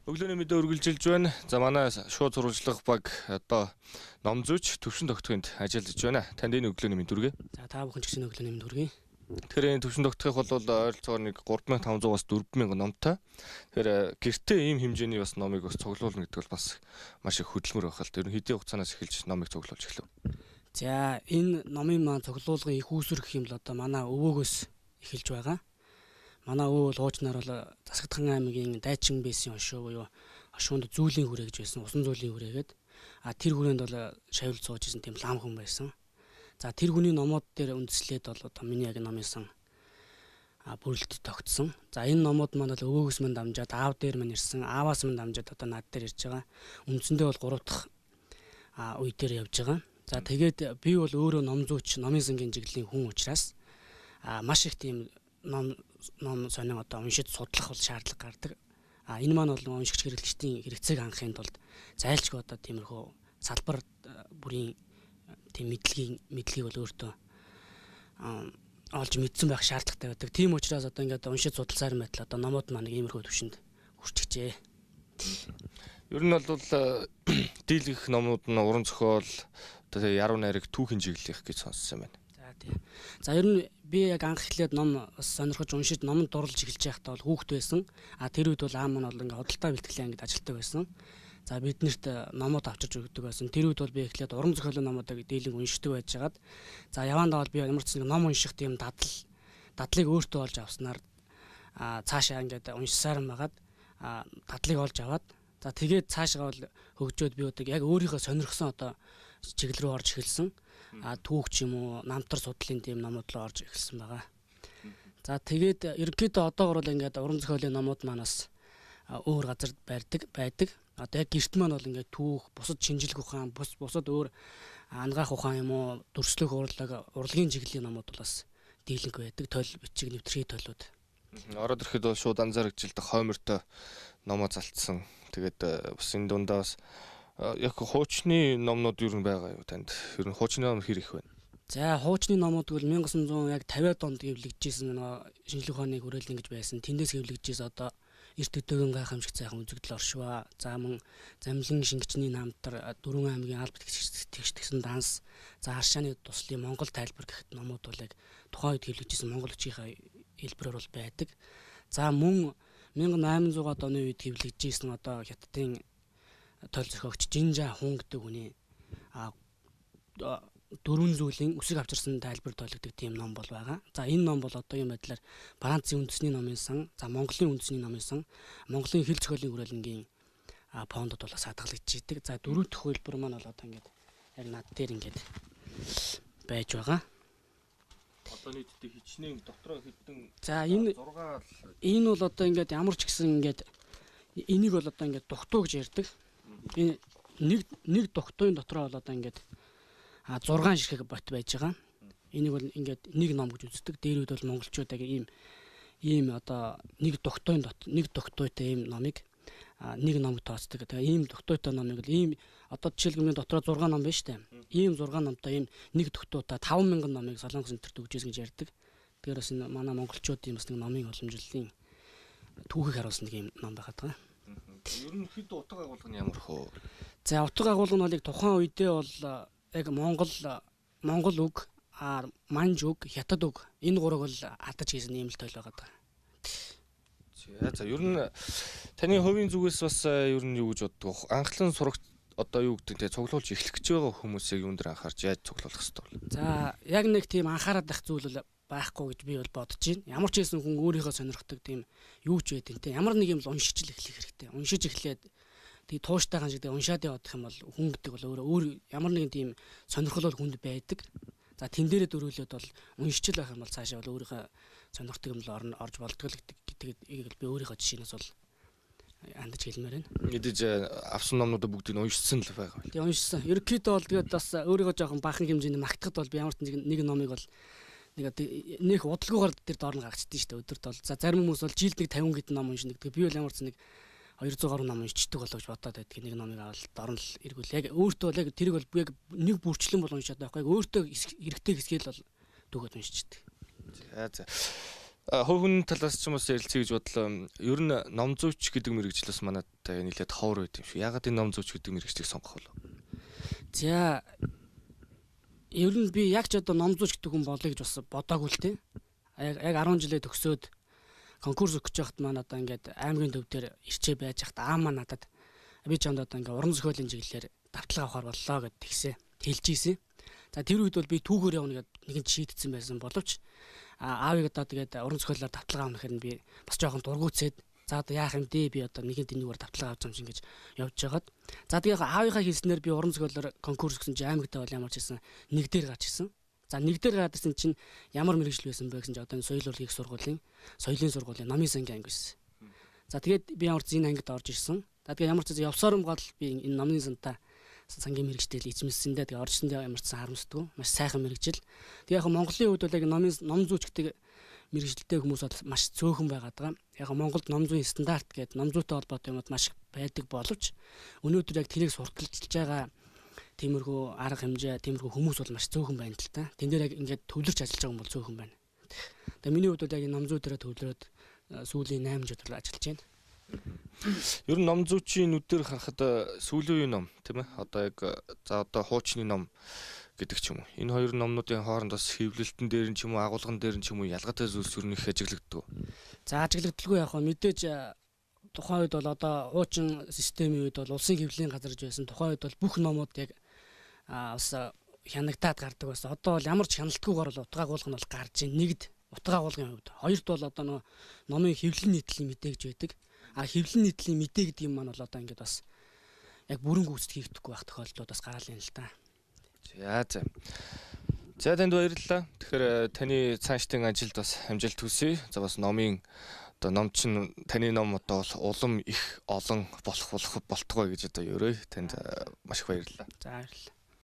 Өглөөний мэдээ үргэлжилж байна. За манай шууд сурвалжлах баг одоо ном зүйч төвшин тогтхойнд ажиллаж байна. Танд энэ өглөөний мэд үргээ. За та бүхэн ч гэсэн өглөөний мэд үргээ. Тэгэхээр энэ төвшин тогтхойх бол ойролцоогоор нэг 3500-аас 4000 номтой. Тэгэхээр гэртээ ийм хэмжээний бас номыг бас цуглуулна гэдэг бол бас маш их хөдөлмөр байх л да. Ер нь хэдийн хугацаанаас эхэлж номыг цуглуулж эхлэв. За энэ номын маань цуглуулгын их үүсвэр гэх юм л одоо манай өвөөгөөс эхэлж байгаа. Манай өвөө бол хуучнаар бол Засагдхан аймгийн Дайчин бэсийн хошуу буюу хошуунд зүүлийн хүрээ гэж байсан. Усан зүүлийн хүрээгээд тэр хүрээнд бол шавьл сууж исэн тийм лам хүн байсан. За тэр хүний номууд дээр үндэслээд бол одоо миний яг номынсан бүрэлдэхүүн тогтсон. За энэ номууд маань бол өвөөгөөс мань дамжаад аав дээр мань ирсэн. Ааваас мань дамжаад одоо над дээр ирж байгаа. Үндсэндээ бол 3 дахь үе дээр явж байгаа. За тэгээд би бол өөрөө ном зүйч, номын сангийн чиглэлийн хүн учраас маш их тийм ном сонин одоо уншиж судлах бол шаардлага гардаг. Энэ маань бол уншигч хэрэглэгчдийн хэрэгцээг хангахын тулд зайлшгүй одоо тиймэрхүү салбар бүрийн тийм мэдлэгийг бол өөртөө олж мэдсэн байх шаардлагатай байдаг. Тийм учраас одоо ингээд уншиж судалсаар байтал одоо номууд маань иймэрхүү төвшөнд хүрчихжээ. Ер нь бол дийлэх номууд нь уран зохиол одоо яруу найраг түүхийн чиглэлийнх гэж сонссон байна. За ер нь би яг анх эхлээд ном сонирхож уншиж номонд дурлж эхэлж байхдаа бол хүүхэд байсан. Тэр үед бол аав маань бол ингээд худалдаа бэлтгэлийн ангид ажилладаг байсан. За биднэрт номууд авчирч өгдөг байсан. Тэр үед бол би эхлээд уран зохиолын номуудыг дийлэн уншдаг байжгаад за явандаа бол би ямар ч нэг ном унших тийм дадлыг өөртөө олж авснаар цаашаа ингээд уншсаар магаад дадлыг олж аваад за тэгээд цаашаа бол хөгжөөд би одоо яг өөрийнхөө сонирхсон одоо чиглэл рүү орж эхэлсэн. Түүх ч юм уу намтар судлалын тийм номууд руу орж эхэлсэн байгаа. За тэгээд ерөнхийдөө одоогор бол ингээд уран зохиолын номууд манаас өөр газар байдаг. Одоо яг гэрт маань бол ингээд түүх, бусад шинжлэх ухаан, бусад өөр ангаах ухаан юм уу, дүрслэх урлагийн чиглэлийн номууд бол бас дийлэнх байдаг. Тойл бичиг нэвтрхий тойлууд. Ороод ирэхэд бол шууд анзаарэгжилдэг хоймортой номоо залтсан. Тэгээд бас энэ дундаа бас яг хуучны номнууд юу байгаа юу танд? Ер нь хуучны ном хэр их байна? За хуучны номууд бол 1950-аад онд гэвлэгдчихсэн шинжлэх ухааны хүрээлэн гэж байсан. Тэндээс гэвлэгдчихсэн одоо эрт өдөөгөн гайхамшигт сайхан үзэгдэл оршваа. За мөн замлын шингчний намтар, Дөрвөн аймгийн албат тэгшдгсэн данс, за харшааны туслын Монгол тайлбар гэхэд номууд бол яг тухайн үед гэвлэгдчихсэн монгол хүчийнхаа хэлбэрээр бол байдаг. За мөн 1800-аад оны үед гэвлэгдчихсэн одоо хятадын тойл зохиогч Жинжа хүн гэдэг хүний дөрвөн зүйлийн үсэг авчирсан тайлбар тойлогддог тийм ном бол байгаа. За энэ ном бол одоогийн байдлаар Францын үндэсний номын сан, за Монголын үндэсний номын сан, Монголын хэл зохиолын хүрээлэнгийн фондод бол хадгалагдж идэг. За дөрөв дэх хөлбөр маань бол одоо ингээд яг над дээр ингээд байж байгаа. Одоо нийтдээ хичнээн дотроо хэдэн за энэ бол одоо ингээд ямар ч гэсэн ингээд энийг бол одоо ингээд дугтуу гэж ярьдаг. Энэ нэг дугтуйн дотроо бол одоо ингээд 6 ширхэг бот байж байгаа. Энийг бол ингээд нэг ном гэж үздэг. Дээр үед бол монголчууд яг ийм одоо нэг дугтуйтай ийм номыг нэг номг тооцдог. Тэгээ ийм дугтуйтай номыг л ийм одоо жишээлбэл дотроо 6 ном байна шүү дээ. Ийм 6 номтой ийм нэг дугтуйтай 5000 номыг Солонгос энтер төгжөөс гэж ярьдаг. Тэгэхээр бас энэ манай монголчуудын бас нэг номын уламжлалын түүхийг харуулсан нэг ийм ном байгаад байгаа. Ер нь хэд утга агуулга нь ямар хөө? За утга агуулга нь бол яг тухайн үедээ бол яг монгол үг, манж үг, хятад үг энэ гурыг бол алдаж хийсэн юм л тойл байгаа. За ер нь таны хувийн зүгээс бас ер нь юу гэж боддог вэ? Анхлан сурагч одоо юу гэдэг те цуглуулж эхлэх гэж байгаа хүмүүсийг юун дээр анхаарч яаж цуглуулах хэрэгтэй вэ? За яг нэг тийм анхаарал байх зүйл бол байхгүй гэж би бол бодож байна. Ямар ч хэсэн хүн өөрийнхөө сонирхдаг тийм юу ч байдэн те ямар нэг юм л уншиж л эхлэх хэрэгтэй. Уншиж эхлээд тэгээ тууштай шиг уншаад явах юм бол хүн гэдэг бол өөр ямар нэгэн тийм сонирхол хүнд байдаг. За тэн дээрээ дөрүүлээд бол уншиж л байх юм бол цаашаа бол өөрийнхөө сонирхдаг юм л орж болдгоо гэдэг би өөрийнхөө жишээнээс бол андаж хэлмээр байна. Мэдээж авсан номнуудаа бүгдийг уншсан л байгаа. Тэгээ уншсан. Ерөнхийдөө бол тэгээд бас өөрийгөө жоохон бахан хэмжээний магтахад бол би ямар ч нэг номыг бол нэг удалгуугаар тэр доор нь гаргацдээ шүү дээ өдөрт бол. За зарим хүмүүс бол жилд нэг 50 гэд ном уншина гэдэг. Би бол ямар ч нэг 200 гаруй ном уншчихдаг болоо гэж бодоод байдаг. Нэг номыг аваад доор нь л эргүүл. Яг өөртөө бол яг тэрийг бол яг нэг бүрчлэн бол уншаад байхгүй. Өөртөө хэрэгтэй хэсгээл бол төгөөд уншчихдаг. За. Хувь хүний талаас ч юм уу ярилцъя гэж бодлоо. Ер нь ном зүйч гэдэг мэргэжлээс манайд нэлээд ховор байд юм шиг. Ягаад энэ ном зүйч гэдэг мэргэжлийг сонгох вэ? За ер нь би яг ч одоо ном зүйч гэдэг хүн болъё гэж бас бодоагүй л дээ. Яг 10 жилээ төгсөөд конкурс өгч байхад маань одоо ингээд аймгийн төв дээр ирчээ байж хахад маань надад би чамд одоо ингээд уран зохиолын чиглэлээр давтлага авахар боллоо гэд тэгсээ хэлж ийсэн. За тэр үед бол би түүгээр явна гэд нэгэн шийдсэн байсан боловч аавыг одоо тэгээд уран зохиолоор давтлага авах гэхээр би бас жоохон дургуутсээд за одоо яах юм дээ би одоо нэгэн тэнийгээр давтлага авч юм шиг ингэж явж байгаад за тэгээд аавынхаа хэлснээр би уран зохиолоор конкурс гэсэн чинь аймагтаа бол ямар ч гэсэн нэг дээр гарч ирсэн. За нэг дээр гадарсан чинь ямар мэргэжил байсан бэ гэсэн чинь одоо энэ соёл урлагийн сургуулийн соёлын сургуулийн намын сангийн анги байсан. За тэгээд би ямар ч энэ ангид орж ирсэн. За тэгээд ямар ч явсаар гол би энэ намын сантаа сангийн мэргэжтэй эзэмсэндээ тэгээд оржсондоо ямар ч харамсдаггүй маш сайхан мэргэжил. Тэгээд яг Монголын хувьд бол яг ном зүйчдэг мэргэжилтэй хүмүүс бол маш цөөхөн байгаад байгаа. Яг Монголд ном зүйн стандарт гэдэг ном зүйтэй холбоотой юмуд маш байдаг боловч өнөөдөр яг тэрийг сурталчилж байгаа тиймэрхүү арга хэмжээ, тиймэрхүү хүмүүс бол маш цөөхөн байна л та. Тэн дээр яг ингээд төвлөрч ажиллаж байгаа хүн бол цөөхөн байна. Тэгээ миний хувьд яг ном зүй дээр төвлөрөөд сүүлийн 8 жил ажиллаж байна. Ер нь ном зүйчийн нүдээр харахад сүүлийн үеийн ном тийм ээ. Одоо яг за одоо хуучны ном гэдэг ч юм уу. Энэ хоёр номнуудын хооронд бас хэвлэлтэн дээр нь ч юм уу, агуулган дээр нь ч юм уу ялгаатай зүйлс ер нь их ажиглагддаг. За ажиглагдaltaгүй яг мэдээж тухайн үед бол одоо хуучин системийн үед бол улсын хэвлэлийн газар гэж байсан. Тухайн үед бол бүх номууд яг бас хянагтаад гардаг байсан. Одоо бол ямар ч хяналтгүйгээр бол утга агуулга нь бол гарч ийн. Нэгд утга агуулгын хувьд. Хоёрт бол одоо номын хэвлэл нийтлэлийн мэдээ гэж байдаг. Хэвлэл нийтлэлийн мэдээ гэдэг юм маань бол одоо ингээд бас яг бүрэн гүйцэд хийгдэхгүй байх тохиолдлууд бас гараал юм л та. За. За танд баярлалаа. Тэгэхээр таны цаашдын ажилд бас амжилт хүсье. За бас номын одоо ном чинь таны ном одоо бол улам их олон болтгой гэж одоо ерөөй танд маш их баярлалаа. За баярлалаа.